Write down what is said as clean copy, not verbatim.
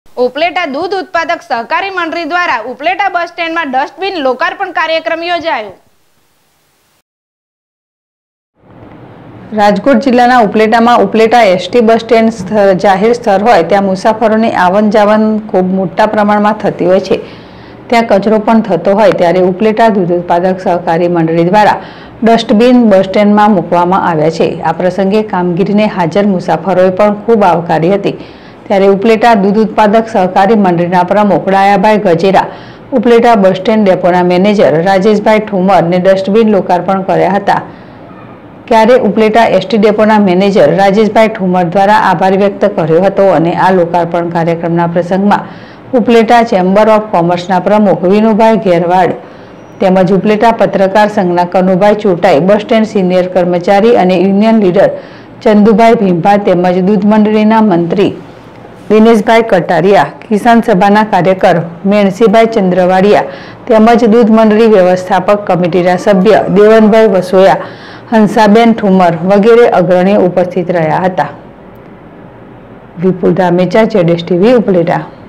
ઉપલેટા દૂધ ઉત્પાદક સહકારી મંડળી દ્વારા ઉપલેટા બસ સ્ટેન્ડમાં ડસ્ટબિન લોકાર્પણ કાર્યક્રમ યોજાયો। રાજકોટ જિલ્લાના ઉપલેટામાં ઉપલેટા એસટી બસ સ્ટેન્ડ જાહેર સ્થળ હોય ત્યાં મુસાફરોની આવન જાવન ખૂબ મોટા પ્રમાણમાં થતી હોય છે। ત્યાં કચરો પણ થતો હોય ત્યારે ઉપલેટા દૂધ ઉત્પાદક સહકારી મંડળી દ્વારા ડસ્ટબિન બસ સ્ટેન્ડમાં મૂકવામાં આવ્યા છે। આ પ્રસંગે કામગીરીને હાજર મુસાફરોએ પણ ખૂબ આવકારી હતી। ત્યારે ઉપલેટા દૂધ ઉત્પાદક સહકારી મંડળીના પ્રમુખ ડાયાભાઈ ગજેરા, ઉપલેટા બસ સ્ટેન્ડ ડેપોના મેનેજર રાજેશભાઈ ઠુમરને ડસ્ટબિન લોકાર્પણ કર્યા હતા। ત્યારે ઉપલેટા એસટી ડેપોના મેનેજર રાજેશભાઈ ઠુમર દ્વારા આભાર વ્યક્ત કર્યો હતો અને આ લોકાર્પણ કાર્યક્રમના પ્રસંગમાં ઉપલેટા ચેમ્બર ઓફ કોમર્સના પ્રમુખ વિનુભાઈ ઘેરવાડ તેમજ ઉપલેટા પત્રકાર સંઘના Kanubhai Chotai, bus stand senior કર્મચારી અને યુનિયન લીડર ચંદુભાઈ ભીંભા તેમજ દૂધ મંડળીના મંત્રી દિનેશભાઈ કટારિયા, કિસાન સભાના કાર્યકર મેણસીભાઈ ચંદ્રવાડિયા તેમજ દૂધ મંડળી વ્યવસ્થાપક કમિટીના સભ્ય દેવનભાઈ વસોયા, હંસાબેન ઠુમર વગેરે અગ્રણીઓ ઉપસ્થિત રહ્યા હતા। વિપુલ ધામેચા, ZSTV ઉપલેટા।